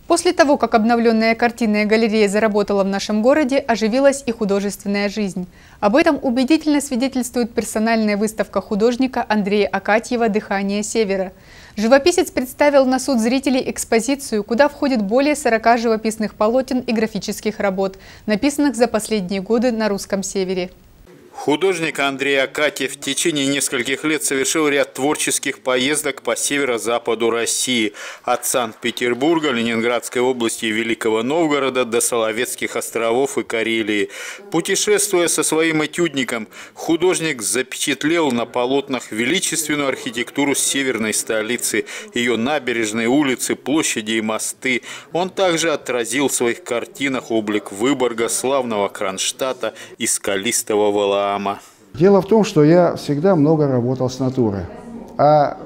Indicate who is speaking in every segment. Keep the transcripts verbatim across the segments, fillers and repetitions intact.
Speaker 1: После того, как обновленная картинная галерея заработала в нашем городе, оживилась и художественная жизнь. Об этом убедительно свидетельствует персональная выставка художника Андрея Акатьева «Дыхание Севера». Живописец представил на суд зрителей экспозицию, куда входит более сорока живописных полотен и графических работ, написанных за последние годы на русском севере.
Speaker 2: Художник Андрей Акатьев в течение нескольких лет совершил ряд творческих поездок по северо-западу России, от Санкт-Петербурга, Ленинградской области и Великого Новгорода до Соловецких островов и Карелии. Путешествуя со своим этюдником, художник запечатлел на полотнах величественную архитектуру северной столицы, ее набережные, улицы, площади и мосты. Он также отразил в своих картинах облик Выборга, славного Кронштадта и скалистого Валаама.
Speaker 3: Дело в том, что я всегда много работал с натурой. А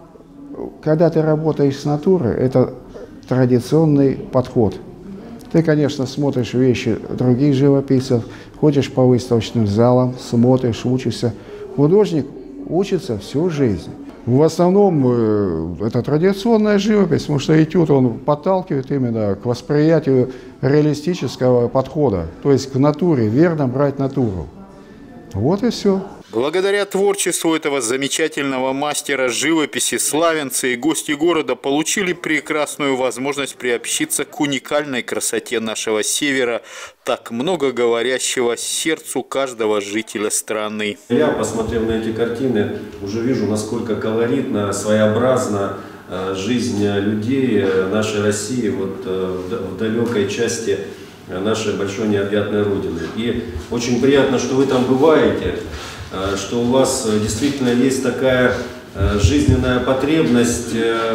Speaker 3: когда ты работаешь с натурой, это традиционный подход. Ты, конечно, смотришь вещи других живописцев, ходишь по выставочным залам, смотришь, учишься. Художник учится всю жизнь. В основном это традиционная живопись, потому что этюд он подталкивает именно к восприятию реалистического подхода, то есть к натуре, верно брать натуру. Вот и все.
Speaker 2: Благодаря творчеству этого замечательного мастера живописи славянцы и гости города получили прекрасную возможность приобщиться к уникальной красоте нашего севера, так много говорящего сердцу каждого жителя страны.
Speaker 4: Я, посмотрев на эти картины, уже вижу, насколько колоритна, своеобразна жизнь людей нашей России вот в далекой части нашей большой необъятной Родины. И очень приятно, что вы там бываете, что у вас действительно есть такая жизненная потребность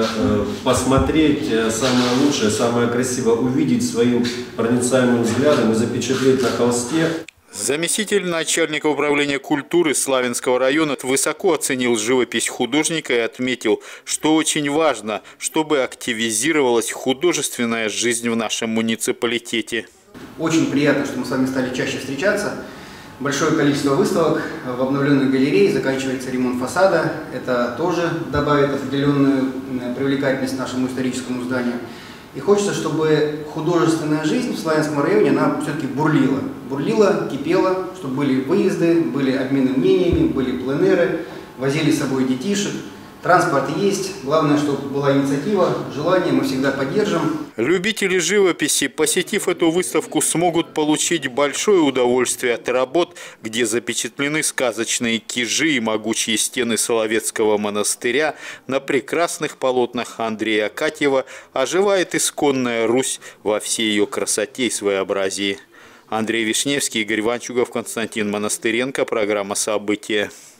Speaker 4: посмотреть самое лучшее, самое красивое, увидеть своим проницаемым взглядом и запечатлеть на холсте.
Speaker 2: Заместитель начальника управления культуры Славянского района высоко оценил живопись художника и отметил, что очень важно, чтобы активизировалась художественная жизнь в нашем муниципалитете.
Speaker 5: Очень приятно, что мы с вами стали чаще встречаться. Большое количество выставок в обновленной галерее, заканчивается ремонт фасада. Это тоже добавит определенную привлекательность нашему историческому зданию. И хочется, чтобы художественная жизнь в Славянском районе, она все-таки бурлила. Бурлила, кипела, чтобы были выезды, были обмены мнениями, были пленэры, возили с собой детишек. Транспорт есть, главное, чтобы была инициатива, желание, мы всегда поддержим.
Speaker 2: Любители живописи, посетив эту выставку, смогут получить большое удовольствие от работ, где запечатлены сказочные кижи и могучие стены Соловецкого монастыря. На прекрасных полотнах Андрея Акатьева оживает исконная Русь во всей ее красоте и своеобразии. Андрей Вишневский, Игорь Ванчугов, Константин Монастыренко. Программа «События».